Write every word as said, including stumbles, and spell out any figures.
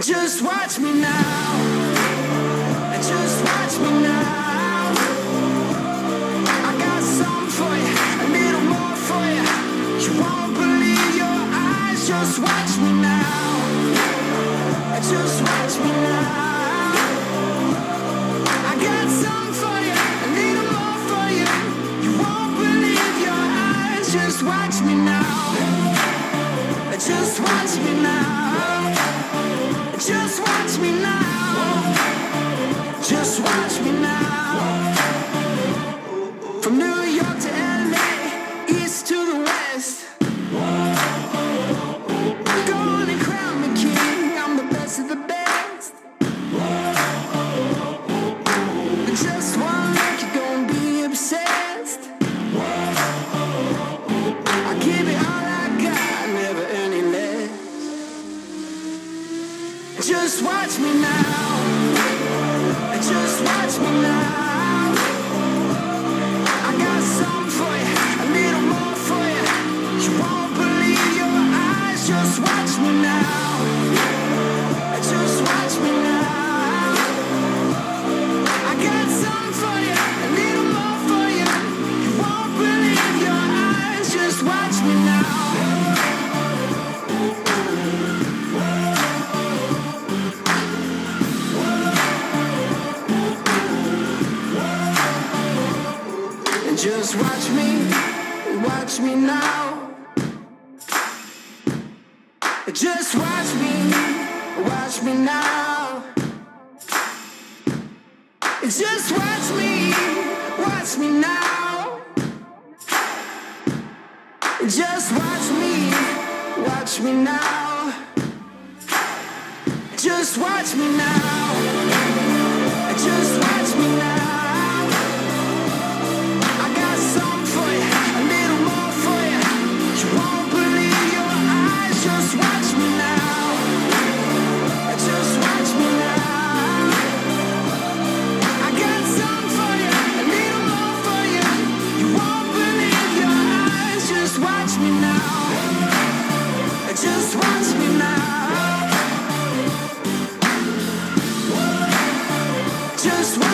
Just watch me now. Just watch me now. I got something for you, a little more for you. You won't believe your eyes. Just watch me now. Just watch me now. I got something for you, a little more for you. You won't believe your eyes. Just watch me now. Just watch me now. Just watch me now. Just watch me now. From New York to L A, east to the west. Go on and crown me king. I'm the best of the best. Just one look, you're gonna be obsessed. I give it all I got, never any less. Just watch me now. Just watch me now. I got something for you, a little more for you. You won't believe your eyes. Just watch me now. Just watch me now. I got something for you, a little more for you. You won't believe your eyes. Just watch me now. Just watch me, watch me now. Just watch me, watch me now. Just watch me, watch me now. Just watch me, watch me now. Just watch me now. Just watch me now. Just watch me now. Just watch me now. I got something for you, a little more for you. You won't believe your eyes. Just watch me now. Just watch me now. Just